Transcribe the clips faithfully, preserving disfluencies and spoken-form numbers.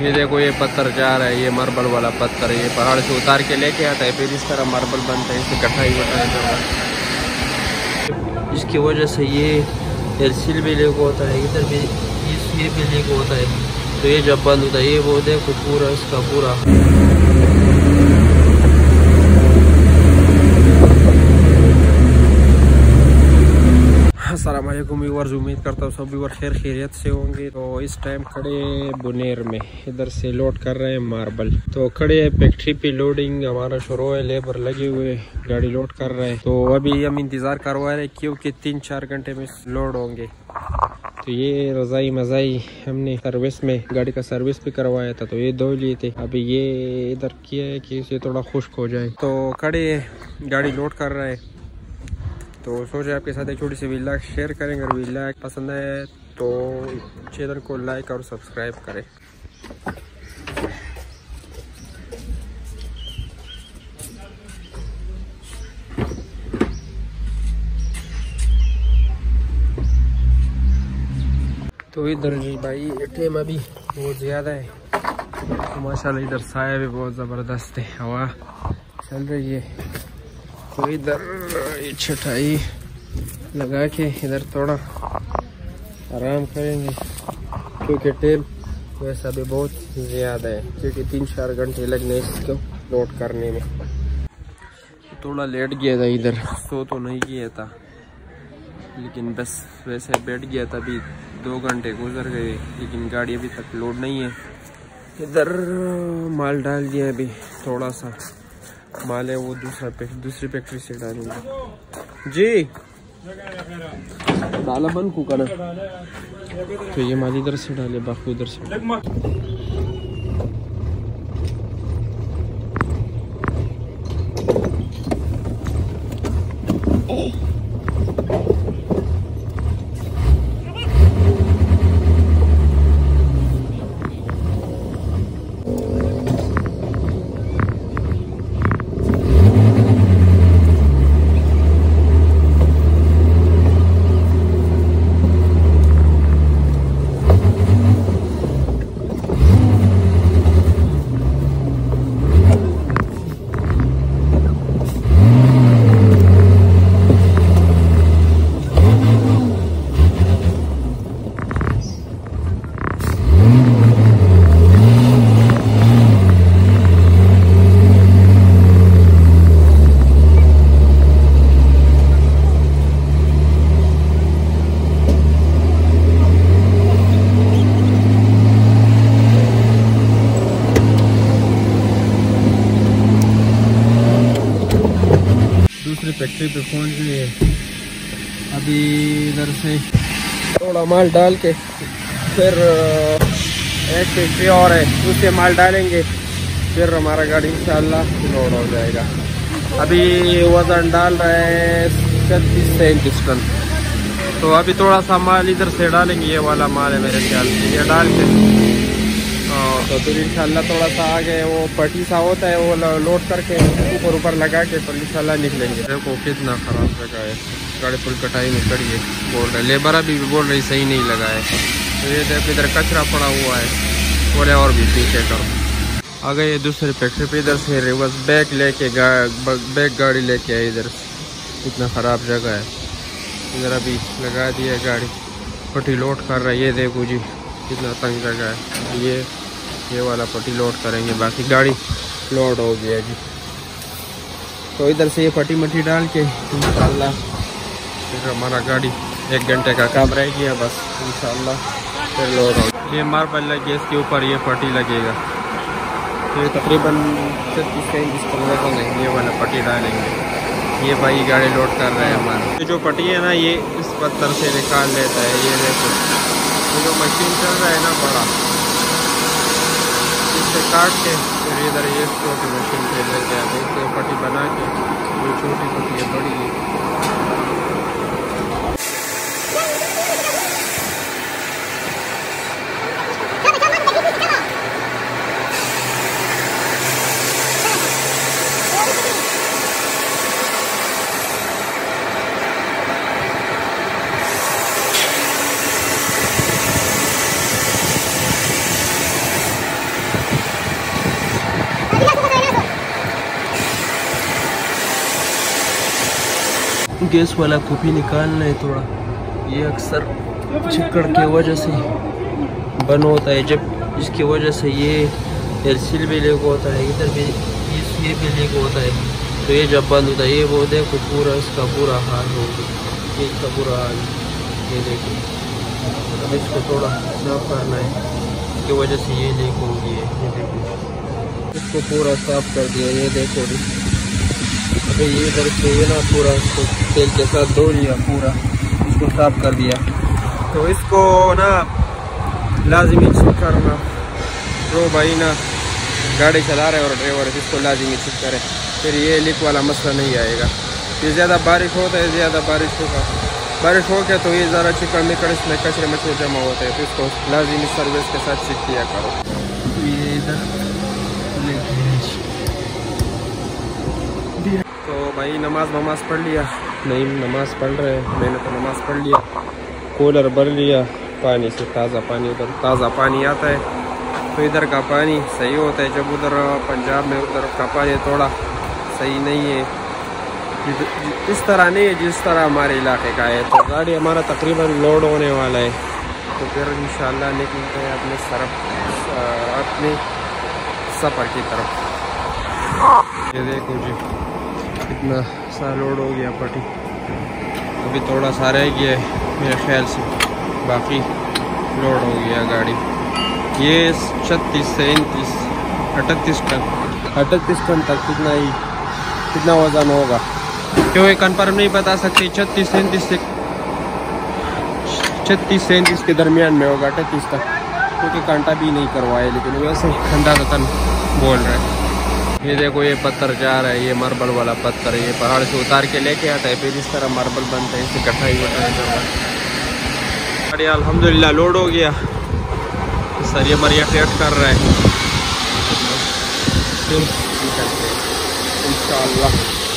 ये देखो ये पत्थर जा रहा है, ये मार्बल वाला पत्थर, ये पहाड़ से उतार के लेके आता है, फिर इस तरह मार्बल बनता है, इसे कटाई वटाई करता है। इसकी वजह से ये एलसील भी लीक होता है, इधर भी इस ये भी लीक होता है। तो ये जब बंद होता है, ये वो देखो पूरा इसका पूरा। अस्सलाम वालेकुम व्यूअर्स, उम्मीद करता हूँ सब व्यूअर खैर खैरियत से होंगे। तो इस टाइम खड़े बुनेर में, इधर से लोड कर रहे हैं मार्बल। तो खड़े फैक्ट्री पे लोडिंग हमारा शुरू है, लेबर लगे हुए गाड़ी लोड कर रहे हैं। तो अभी हम इंतजार करवा रहे हैं क्योंकि तीन चार घंटे में लोड होंगे। तो ये रजाई मजाई हमने सर्विस में गाड़ी का सर्विस भी करवाया था, तो ये धो लिए थे। अभी ये इधर किया है कि इसे थोड़ा खुश्क हो जाए। तो खड़े गाड़ी लोड कर रहे हैं। तो सोचे आपके साथ एक छोटी सी वीडियो शेयर करेंगे। अगर वीडियो पसंद है तो चैनल को लाइक और सब्सक्राइब करें। तो इधर जी भाई टाइम अभी बहुत ज़्यादा है, तो माशाल्लाह इधर साया भी बहुत ज़बरदस्त है, हवा चल रही है। तो इधर छटाई लगा के इधर थोड़ा आराम करेंगे क्योंकि टाइम वैसा भी बहुत ज़्यादा है, क्योंकि तीन चार घंटे लगने इसको लोड करने में। थोड़ा लेट गया था, इधर सो तो नहीं किया था, लेकिन बस वैसे बैठ गया था। अभी दो घंटे गुजर गए, लेकिन गाड़ी अभी तक लोड नहीं है। इधर माल डाल दिया, अभी थोड़ा सा माल है वो दूसरा दूसरी फैक्ट्री से डालूंगा जी। डाला बंद कुका ना, तो ये माल इधर से डाले, बाकी उधर से। दूसरी फैक्ट्री पे पहुंच गए हैं। अभी इधर से थोड़ा माल डाल के फिर एक फैक्ट्री और है, उससे माल डालेंगे, फिर हमारा गाड़ी इंशाल्लाह लोड हो जाएगा। अभी वजन डाल रहे हैं छत्तीस सैंतीस टन। तो अभी थोड़ा सा माल इधर से डालेंगे, ये वाला माल है मेरे ख्याल से, ये डाल के तो फिर इंशाल्लाह थोड़ा सा आगे वो पट्टी सा होता है, वो लोड करके ऊपर ऊपर लगा के फिर इंशाल्लाह निकलेंगे। देखो कितना ख़राब जगह है, गाड़ी फुल कटाई में खड़ी है। बोल रहे लेबर अभी भी बोल रही सही नहीं लगा है। तो ये देखो इधर कचरा पड़ा हुआ है, बोले और भी पीछे करो। आ गए दूसरी फैक्ट्री पे, इधर से रिवर्स बैक लेके बैक गाड़ी लेके आए। इधर इतना ख़राब जगह है, इधर अभी लगा दिया गाड़ी, पट्टी लोड कर रहा है। ये देखो जी कितना तंग जगह है, ये ये वाला पट्टी लोड करेंगे, बाकी गाड़ी लोड हो गया जी। तो इधर से ये पट्टी मट्टी डाल के इंशाल्लाह फिर हमारा गाड़ी एक घंटे का काम रह गया बस, इंशाल्लाह फिर लोड हो। ये मार्बल लगे, इसके ऊपर ये पट्टी लगेगा। तो ये तकरीबन छत्तीस सैंतीस पंद्रह का नहीं, ये वाला पट्टी डालेंगे। ये भाई गाड़ी लोड कर रहे हैं हमारा। ये जो पट्टी है ना, ये इस पत्थर से निकाल लेता है। ये देखो ये जो मशीन चल रहा है ना बड़ा, इससे काट के फिर इधर ये छोटी मशीन पे लेके आते हैं, इससे पट्टी बना के जो छोटी पट्टी है बड़ी है। गैस वाला को भी निकालना है थोड़ा, ये अक्सर चिकड़ के वजह से बंद होता है, जब इसकी वजह से ये एलसील भी लीक होता है, इधर भी ये भी लीक होता है, तो ये जब बंद होता है ये वो देखो पूरा इसका बुरा हाल हो गया, ये इसका बुरा हाल, ये देखो। अब इसको थोड़ा साफ करना है, इसकी वजह से ये लीक हो गई है, ये देखो। इसको पूरा साफ कर दिया, ये देखो। अभी ये इधर से ये ना पूरा इसको तेल के साथ धो लिया, पूरा इसको साफ कर दिया। तो इसको ना लाजमी चेक करना, तो भाई ना गाड़ी चला रहे और ड्राइवर है, इसको लाजमी चेक करें, फिर ये लीक वाला मसला नहीं आएगा। ये ज़्यादा बारिश होता है, ज़्यादा बारिश होगा, बारिश हो गया तो ये ज़रा चिकन मिकड़ इसमें कचरे मचरे जमा होते हैं, तो इसको लाजमी सर्विस के साथ चेक किया करो। ये इधर तो भाई नमाज नमाज पढ़ लिया, नहीं नमाज पढ़ रहे हैं, मैंने तो नमाज पढ़ लिया, कूलर भर लिया पानी से, ताज़ा पानी, उधर ताज़ा पानी आता है, तो इधर का पानी सही होता है, जब उधर पंजाब में उधर का पानी थोड़ा सही नहीं है, इस तरह नहीं है जिस तरह हमारे इलाके का है। तो गाड़ी हमारा तकरीबन लोड होने वाला है, तो फिर इंशाल्लाह निकलते हैं अपने सरफ अपने सफ़र की तरफ। ये देखो जी कितना सा लोड हो गया पट्टी, अभी थोड़ा सा रह गया है मेरे ख्याल से, बाकी लोड हो गया गाड़ी। ये छत्तीस से उनतीस अड़तीस टन अड़तीस टन तक कितना ही कितना वज़न होगा, क्यों ये कन्फर्म नहीं बता सकते, छत्तीस सैंतीस से छत्तीस सैंतीस के दरमियान में होगा, अड़तीस तक, क्योंकि कांटा भी नहीं करवाए, लेकिन वैसे अंदाज़तन बोल रहे हैं। ये देखो ये पत्थर जा रहा है, ये मार्बल वाला पत्थर, ये पहाड़ से उतार के लेके आता है, फिर इस तरह मार्बल बनता है, इससे कटाई वटाई गाड़ी अल्हम्दुलिल्लाह लोड हो गया। सर ये मरिया टेस्ट कर रहा है, फिर निकलते हैं इंशाअल्लाह।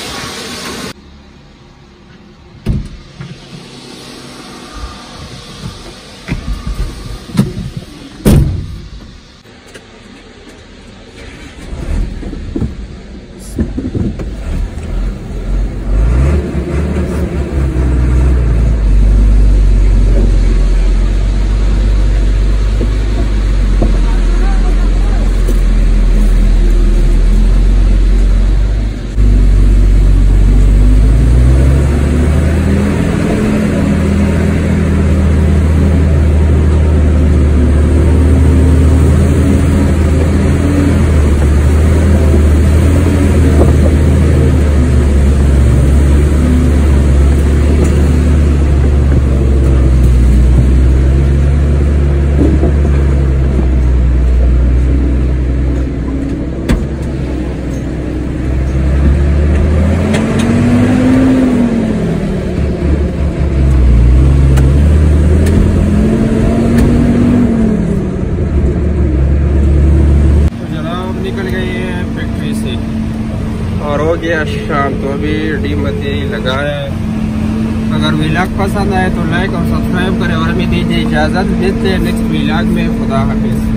और हो गया शाम, तो अभी डीमती लगा है। अगर व्लॉग पसंद आए तो लाइक और सब्सक्राइब करें और हमें दीजिए इजाज़त, मिलते हैं नेक्स्ट व्लॉग में। खुदा हाफिज़।